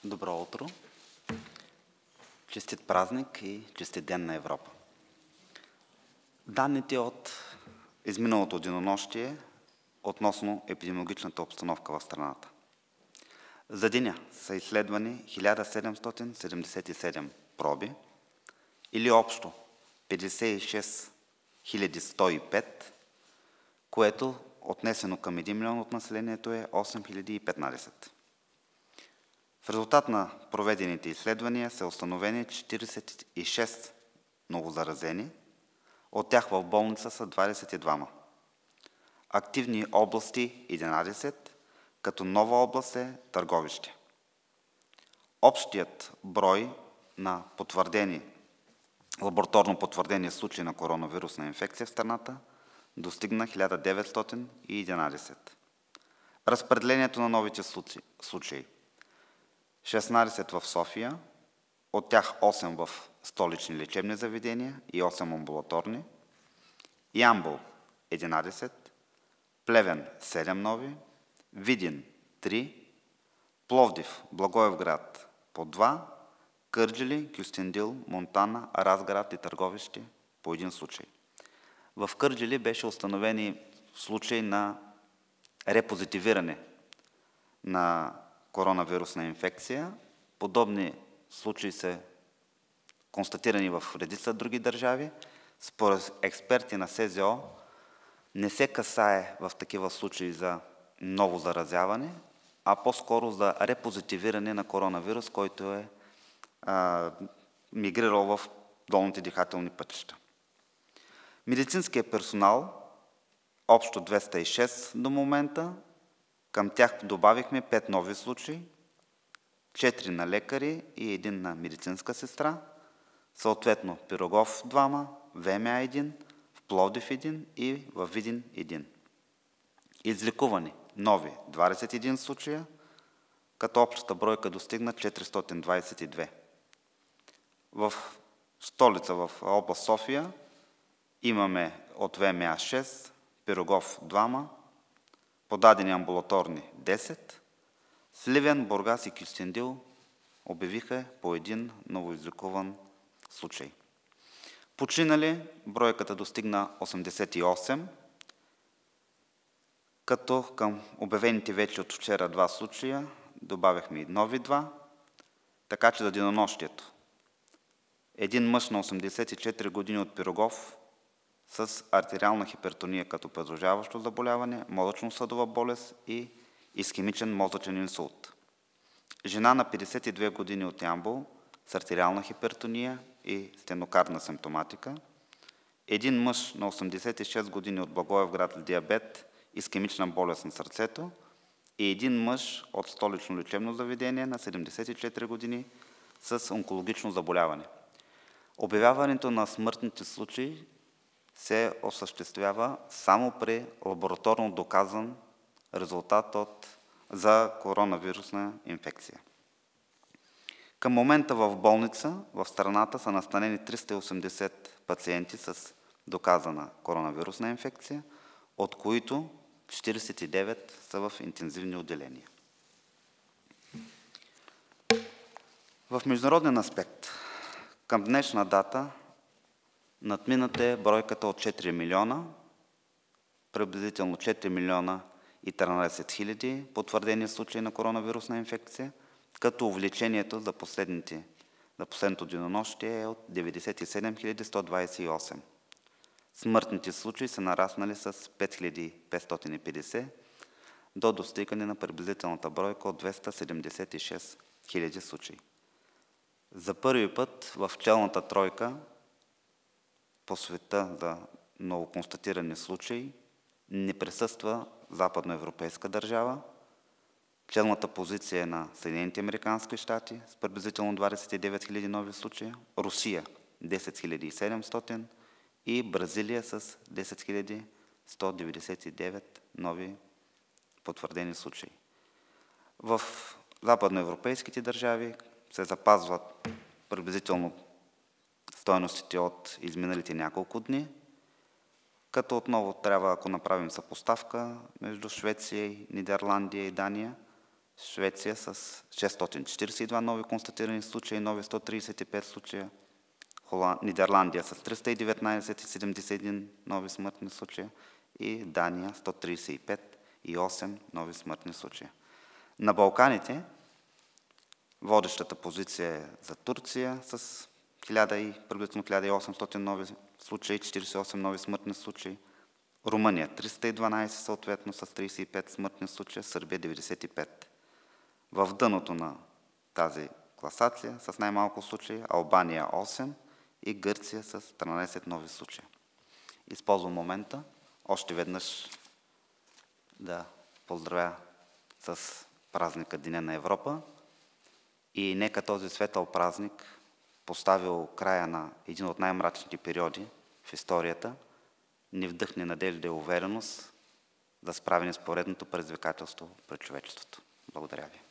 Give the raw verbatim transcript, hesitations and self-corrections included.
Добро утро! Честит празник и честит ден на Европа! Данните от изминалото денонощие относно епидемиологичната обстановка в страната. За деня са изследвани хиляда седемстотин седемдесет и седем проби или общо петдесет и шест хиляди сто и пет, което отнесено към един милион от населението е осем хиляди и петнадесет. В резултат на проведените изследвания са установени четиридесет и шест новозаразени, от тях в болница са двадесет и двама. Активни области единадесет, като нова област е Търговище. Общият брой на потвърдени, лабораторно потвърдени случаи на коронавирусна инфекция в страната достигна хиляда деветстотин и единадесет. Разпределението на новите случаи: шестнадесет в София, от тях осем в столични лечебни заведения и осем амбулаторни, Ямбол единадесет, Плевен седем нови, Видин три, Пловдив, Благоевград по два, Кърджали, Кюстендил, Монтана, Разград и Търговище по един случай. В Кърджали беше установени случай на репозитивиране на коронавирусна инфекция. Подобни случаи са констатирани в редица други държави. Според експерти на СЗО не се касае в такива случаи за ново заразяване, а по-скоро за репозитивиране на коронавирус, който е а, мигрирал в долните дихателни пътища. Медицинският персонал, общо двеста и шест до момента, към тях добавихме пет нови случаи, четири на лекари и един на медицинска сестра, съответно Пирогов двама, ВМА един, в Пловдив един и във Видин един. Излекувани нови двадесет и един случая, като общата бройка достигна четиристотин двадесет и две. В столица, в област София, имаме от ВМА шест, Пирогов двама, подадени амбулаторни десет, Сливен, Бургас и Кюстендил обявиха по един новоизлекуван случай. Починали бройката достигна осемдесет и осем, като към обявените вече от вчера два случая добавяхме и нови два, така че за денонощието един мъж на осемдесет и четири години от Пирогов с артериална хипертония като придружаващо заболяване, мозъчно-съдова болест и исхемичен мозъчен инсулт. Жена на петдесет и две години от Ямбол с артериална хипертония и стенокардна симптоматика. Един мъж на осемдесет и шест години от Благоевград с диабет, исхемична болест на сърцето и един мъж от столично лечебно заведение на седемдесет и четири години с онкологично заболяване. Обявяването на смъртните случаи се осъществява само при лабораторно доказан резултат от, за коронавирусна инфекция. Към момента в болница в страната са настанени триста и осемдесет пациенти с доказана коронавирусна инфекция, от които четиридесет и девет са в интензивни отделения. В международен аспект, към днешна дата надмината е бройката от четири милиона, приблизително четири милиона и тринадесет хиляди потвърдени случаи на коронавирусна инфекция, като увеличението за, последните, за последното денонощие е от деветдесет и седем хиляди сто двадесет и осем. Смъртните случаи са нараснали с пет хиляди петстотин и петдесет до достигане на приблизителната бройка от двеста седемдесет и шест хиляди случаи. За първи път в челната тройка по света за новоконстатирани случаи не присъства западноевропейска държава. Челната позиция е на Съединените американски щати с приблизително двадесет и девет хиляди нови случая, Русия десет хиляди и седемстотин и Бразилия с десет хиляди сто деветдесет и девет нови потвърдени случаи. В западноевропейските държави се запазват приблизително стойностите от изминалите няколко дни, като отново трябва, ако направим съпоставка между Швеция, Нидерландия и Дания, Швеция с шестстотин четиридесет и два нови констатирани случаи, нови сто тридесет и пет случая. Холанд... Нидерландия с триста и деветнадесет и седемдесет и един нови смъртни случая и Дания сто тридесет и пет и осем нови смъртни случая. На Балканите водещата позиция е за Турция с хиляда и, приблизително хиляда и осемстотин нови случаи, четиридесет и осем нови смъртни случаи. Румъния триста и дванадесет съответно с тридесет и пет смъртни случая, Сърбия деветдесет и пет. В дъното на тази класация с най-малко случаи Албания осем и Гърция с тринадесет нови случая. Използвам момента още веднъж да поздравя с празника Деня на Европа и нека този светъл празник, поставил края на един от най-мрачните периоди в историята, ни вдъхне надежда и увереност за справяне с поредното предизвикателство пред човечеството. Благодаря ви.